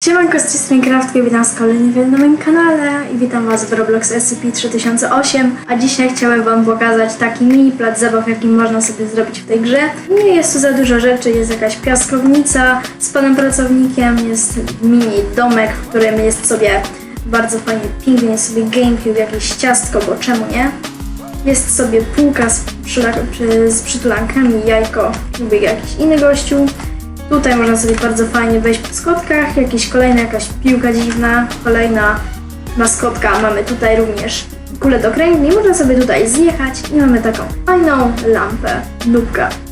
Siemanko, z tej strony Kraftki, witam was kolejny na moim kanale i witam was w Roblox SCP-3008. A dzisiaj chciałem wam pokazać taki mini plac zabaw, jaki można sobie zrobić w tej grze. Nie jest tu za dużo rzeczy, jest jakaś piaskownica z panem pracownikiem, jest mini domek, w którym jest sobie bardzo fajnie pingwin, jest sobie GameCube, jakieś ciastko, bo czemu nie? Jest sobie półka z przytulankami, jajko lub jakiś inny gościu. Tutaj można sobie bardzo fajnie wejść po schodkach, jakaś piłka dziwna, kolejna maskotka. Mamy tutaj również kulę do kręgli, można sobie tutaj zjechać i mamy taką fajną lampę, nubka.